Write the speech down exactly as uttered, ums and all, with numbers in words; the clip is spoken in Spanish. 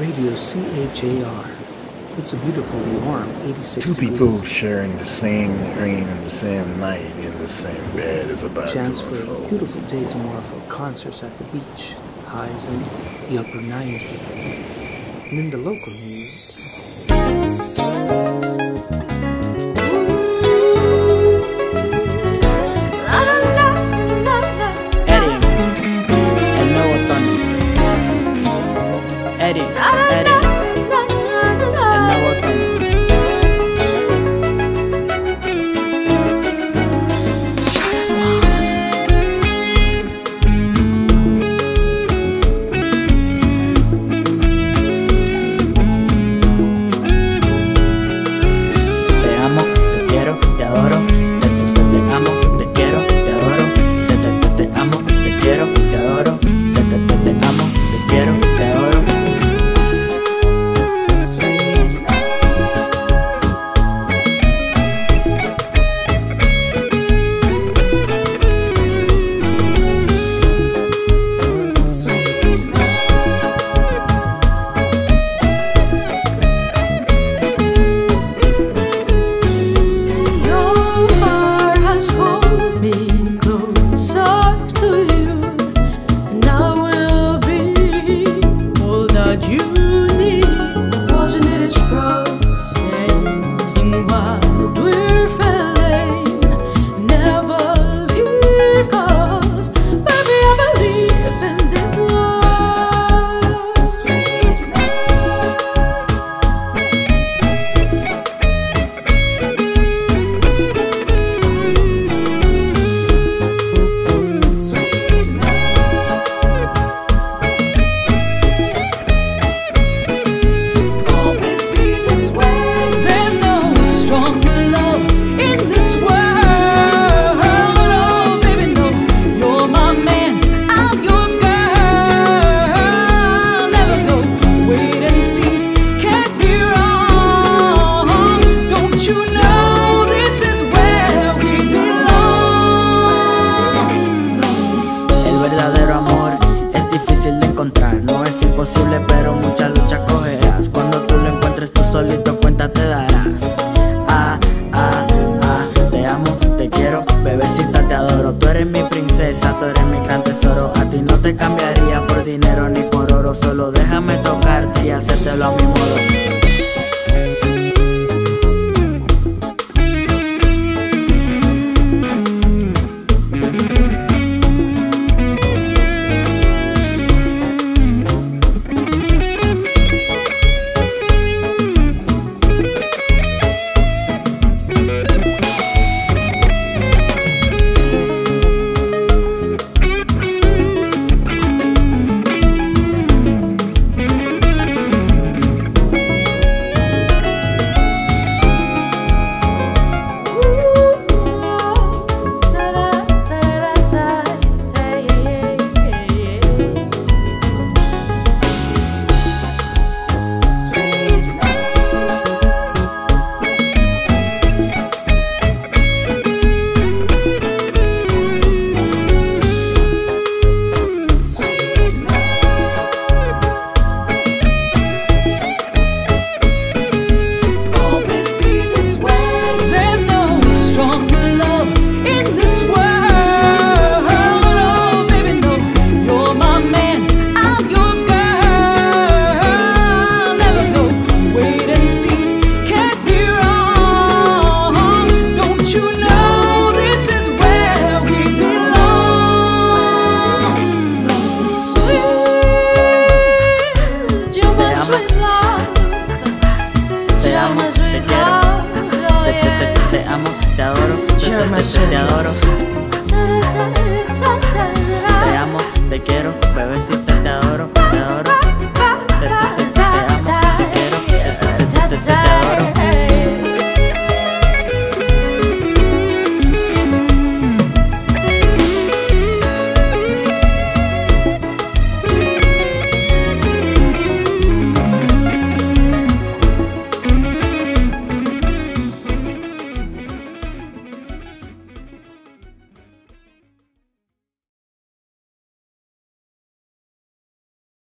Radio C H A R. It's a beautiful, warm eighty-six Two degrees. people sharing the same dream, the same night, in the same bed is about Chance to for a unfold. beautiful day tomorrow for concerts at the beach. Highs in the upper nineties. And in the local news, Eddie, Eddie, el nuevo otoño. Te amo, te quiero, te adoro. Te, te, te, te amo, te quiero, te adoro. Te, te, te, te amo, te quiero, te adoro. Te, te, te, te amo, te quiero, te adoro. No es imposible, pero mucha lucha cogerás. Cuando tú lo encuentres, tú solito cuenta te darás. Ah, ah, ah, te amo, te quiero, bebecita te adoro. Tú eres mi princesa, tú eres mi gran tesoro. A ti no te cambiaría por dinero ni por oro. Solo déjame tocarte y hacértelo a mi modo. Te adoro, te amo, te quiero,